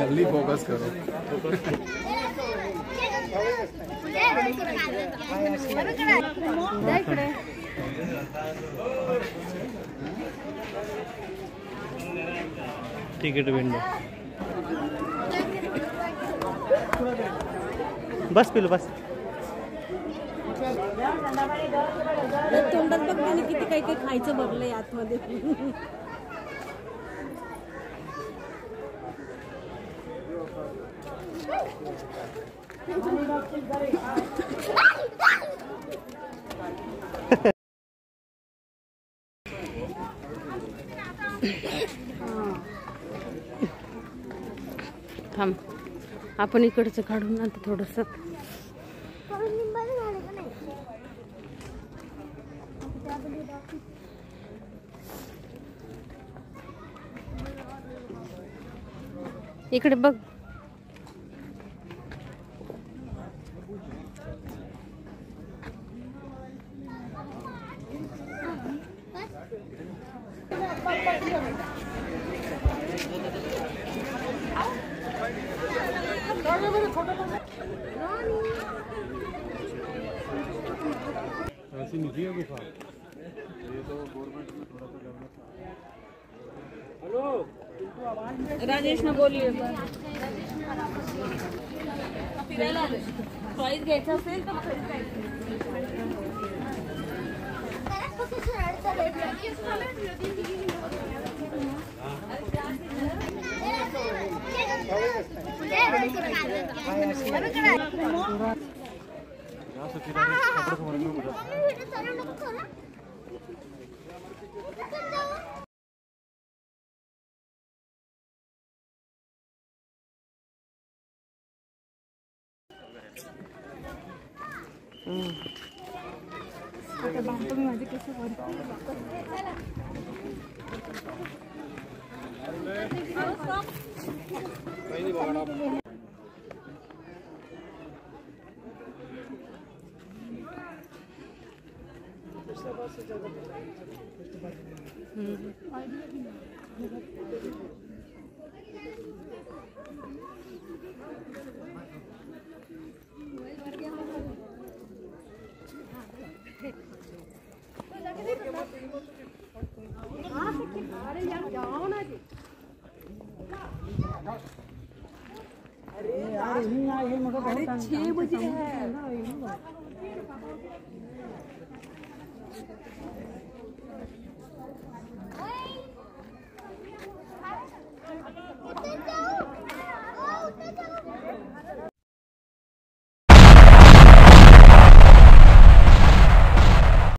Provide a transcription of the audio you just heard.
जल्दी फोकस करो। Ticket window बस पिलो बस तोंडात बघ त्याने किती काही काही खायचं बघलंय आतमध्ये. थांब आपण इकडचं काढून ना थोडस. इकडे बघ. ऐसी निजी है गुफा, ये तो गवर्नमेंट में थोड़ा सा डेवलप। हेलो राजेश ने बोलिए फिरायला प्राइस घ्यायचं असेल तर माझे केस अरे 6 बजे है।